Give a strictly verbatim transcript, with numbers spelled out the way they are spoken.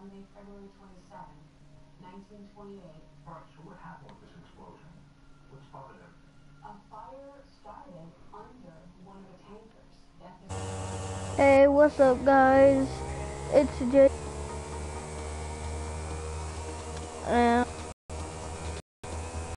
Alright, so what happened with this explosion? What started it? Hey, what's up, guys? It's Jay.